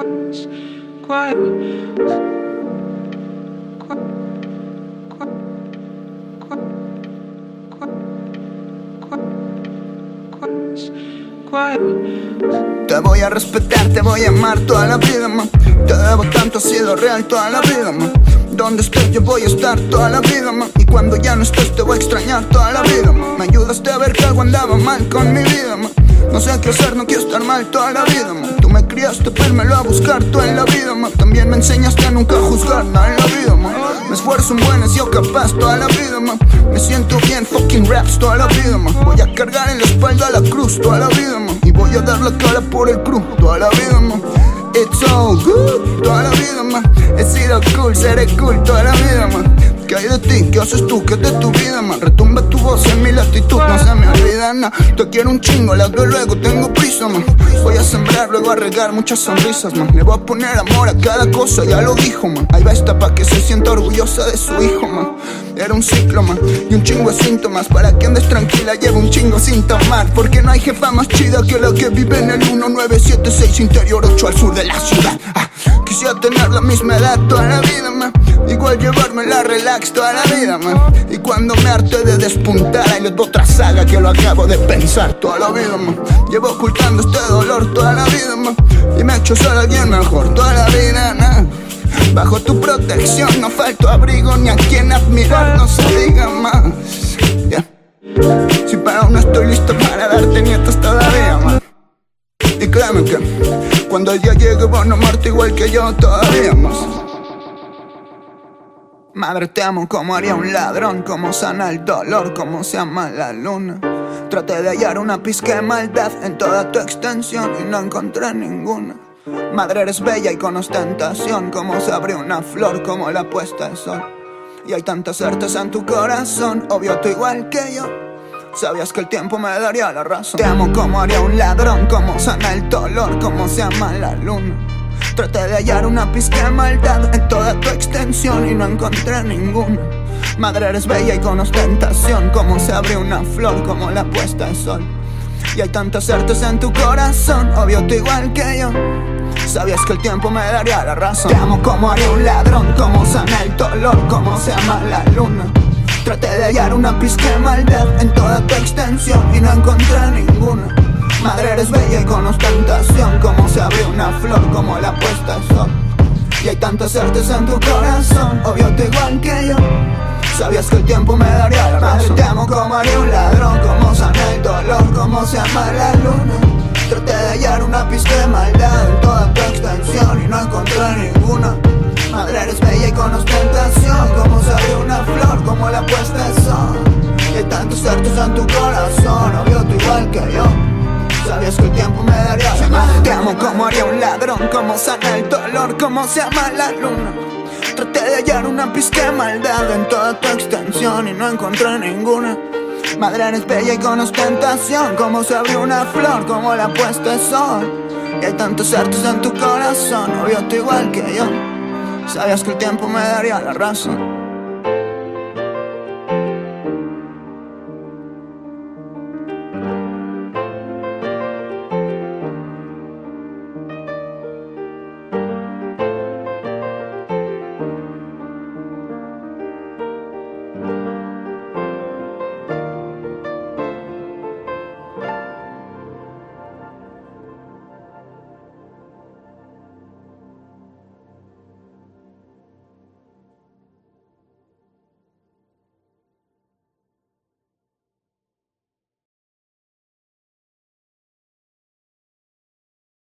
Te voy a respetar, te voy a amar toda la vida, ma. Te debo tanto, ha sido real toda la vida, ma. Donde estés yo voy a estar toda la vida, ma. Y cuando ya no estés te voy a extrañar toda la vida, ma. Me ayudaste a ver que algo andaba mal con mi vida, ma. No sé qué hacer, no quiero estar mal toda la vida, ma. Tú me criaste, pérmelo a buscar toda en la vida, ma. También me enseñaste a nunca juzgar nada en la vida, ma. Me esfuerzo en buenas, yo capaz toda la vida, ma. Me siento bien, fucking raps toda la vida, ma. Voy a cargar en la espalda la cruz toda la vida, ma. Y voy a dar la cara por el crew toda la vida, ma. It's all good, toda la vida, ma. He sido cool, seré cool toda la vida, ma. ¿Qué hay de ti? ¿Qué haces tú? ¿Qué es de tu vida, ma? Retumba tu voz en mi latitud, no se me olvida, na. Te quiero un chingo, la veo luego, tengo prisa, ma. Voy a sembrar, luego a regar muchas sonrisas, ma. Le voy a poner amor a cada cosa, ya lo dijo, ma. Ahí va esta pa' que se sienta orgullosa de su hijo, ma. Era un ciclo, ma, y un chingo de síntomas. Para que andes tranquila, llevo un chingo sin tomar. Porque no hay jefa más chida que la que vive en el 1976 Interior 8 al sur de la ciudad. Quisiera tener la misma edad toda la vida, ma. Igual llevarme la relax toda la vida, ma. Y cuando me harté de despuntar, ahí les doy otra saga que lo acabo de pensar toda la vida, ma. Llevo ocultando este dolor toda la vida, ma. Y me he hecho ser alguien mejor toda la vida, na. Bajo tu protección no falto abrigo ni a quien admirar, no se diga más, yeah. Si para aún no estoy listo para darte nietos todavía, ma. Y créeme que cuando el día llegue van a amarte igual que yo todavía más. Madre, te amo como haría un ladrón, como sana el dolor, como se ama la luna. Traté de hallar una pizca de maldad en toda tu extensión y no encontré ninguna. Madre, eres bella y con ostentación, como se abre una flor, como la puesta del sol. Y hay tanta certeza en tu corazón, obvio tú igual que yo. Sabías que el tiempo me daría la razón. Te amo como haría un ladrón, como sana el dolor, como se ama la luna. Traté de hallar una pizca de maldad en toda tu extensión y no encontré ninguna. Madre, eres bella y con ostentación, como se abre una flor, como la puesta del sol. Y hay tantas certeza en tu corazón, obvio tú igual que yo. Sabías que el tiempo me daría la razón. Te amo como haría un ladrón, como sana el dolor, como se ama la luna. Traté de hallar una pizca de maldad en toda tu extensión y no encontré ninguna. Madre, eres bella y con ostentación, como se abre una flor, como la puesta del sol. Y hay tanta certeza en tu corazón, obvio tú igual que yo. Sabías que el tiempo me daría la razón. Madre, te amo como haría un ladrón, como sana el dolor, como se ama la luna. Traté de hallar una pizca de maldad en toda tu extensión y no encontré ninguna. Madre, eres bella y con ostentación, como se abre una flor, como la puesta del sol. Y hay tantos certeza en tu corazón, obvio tú igual que yo. Sabías que el tiempo me daría la mano. Te amo como haría un ladrón, como sana el dolor, como se ama la luna. Traté de hallar una pizca de maldad en toda tu extensión y no encontré ninguna. Madre, eres bella y con ostentación, como se abrió una flor, como la puesta del sol. Y hay tantos certos en tu corazón, obvio tú igual que yo. Sabías que el tiempo me daría la razón.